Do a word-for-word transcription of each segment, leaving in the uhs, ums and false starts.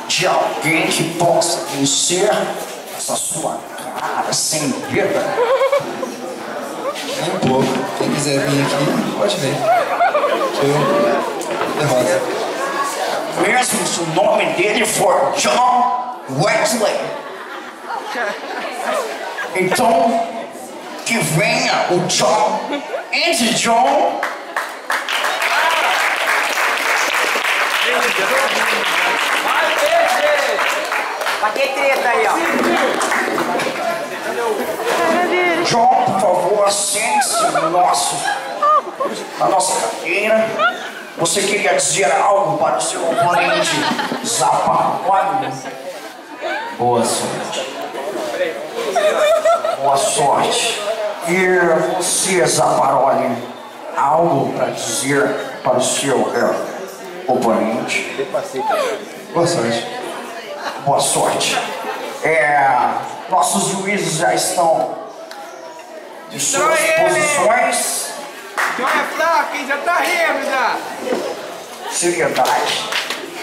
de alguém que possa vencer essa sua cara sem vida? É um pouco. Quem quiser vir aqui, pode vir. Eu derrota. Mesmo se o nome dele for John Wesley. Então, que venha o John. Esse John. Pra que treta aí, ó? John, por favor, assente-se no nosso, na nossa cadeira. Você queria dizer algo para o seu oponente, Zapa? Boa sorte. Boa sorte. E você, Zaparoli, algo para dizer para o seu é, oponente? Boa sorte. Boa sorte. É, nossos juízes já estão em suas posições. John é fraco, hein? Já tá rindo já. Seriedade.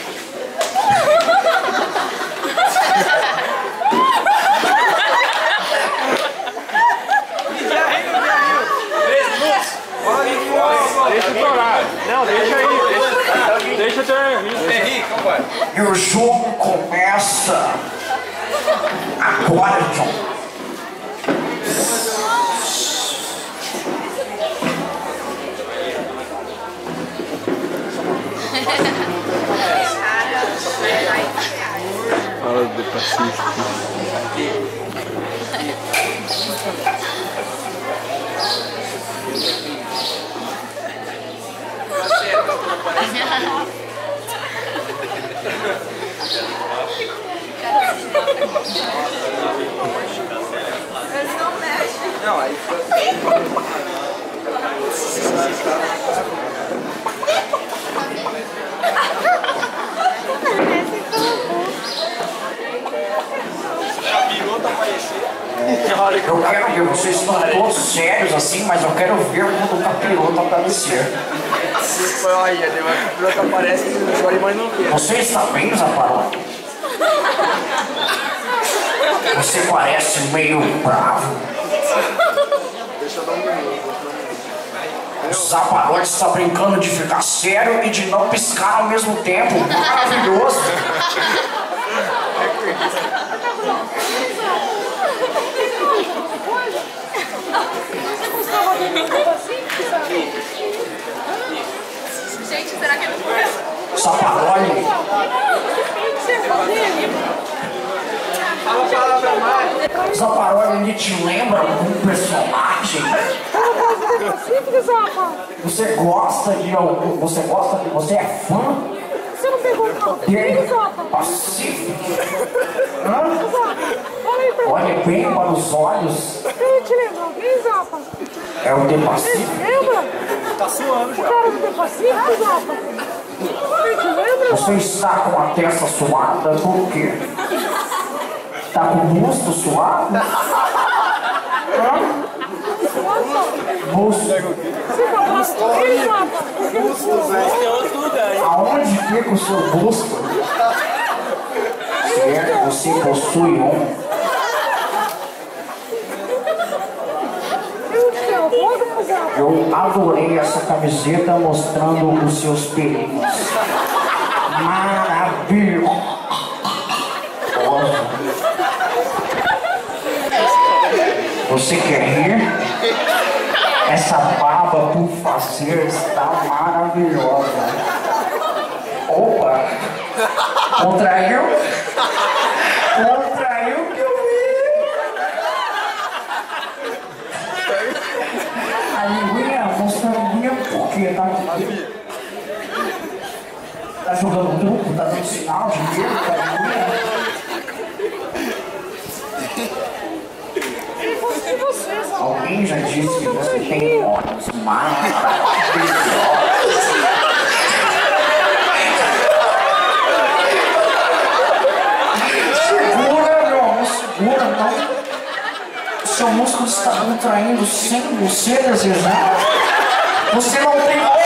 Já riu, já riu. Três minutos. Deixa eu chorar. Não, deixa aí. Deixa, deixa eu ter. Henrique, como vai? E o jogo começa agora, John. Fala do Pacífico. Não, aí Eu quero ver, vocês estão todos sérios assim, mas eu quero ver quando o capiroto aparecer. olha, tem uma figura que aparece que não chora, mas não quer. Você está bem, Zaparoli? Você parece meio bravo. Deixa eu dar um minuto. O Zaparoli está brincando de ficar sério e de não piscar ao mesmo tempo. Maravilhoso. Gente, será que ele foi? Zaparoli. Fala a palavra mais. Zaparoli, ele te lembra algum personagem? Você gosta de algum? Você gosta de? Você é fã? Você não pegou o carro dele, Zapa? Pacífico? Hã? Olha bem para os olhos. Ele te lembra alguém, Zapa? É o de Pacífico? Lembra? Tá suando O já. cara do Pacífico, Zapa? Ele te lembra? Você está com a testa suada por quê? Está com o busto suado? Hã? Busto. Você tá bravo com ele, Zapa? Aonde fica o seu busto? Certo, você possui um. Eu adorei essa camiseta mostrando os seus pelinhos. Maravilhoso. Você quer rir? Essa barba por fazer está maravilhosa. Opa! Contraiu? Contraiu que eu vi! A linguinha, mostrando a linguinha porque tá aqui. Tá jogando truco, tá dando sinal de medo pra linguinha. Alguém já disse que você tem olhos maravilhosos. Segura, meu amor, segura, não. O seu músculo está contraindo sem você desejar. Você não tem